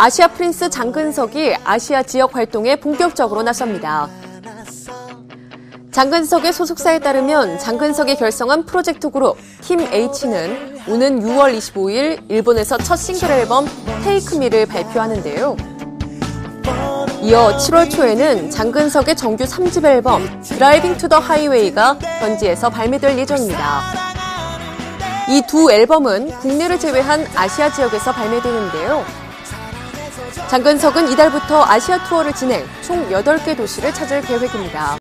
아시아 프린스 장근석이 아시아 지역 활동에 본격적으로 나섭니다. 장근석의 소속사에 따르면 장근석이 결성한 프로젝트 그룹 팀 H는 오는 6월 25일 일본에서 첫 싱글 앨범 테이크 미를 발표하는데요. 이어 7월 초에는 장근석의 정규 3집 앨범 드라이빙 투 더 하이웨이가 현지에서 발매될 예정입니다. 이 두 앨범은 국내를 제외한 아시아 지역에서 발매되는데요. 장근석은 이달부터 아시아 투어를 진행 총 8개 도시를 찾을 계획입니다.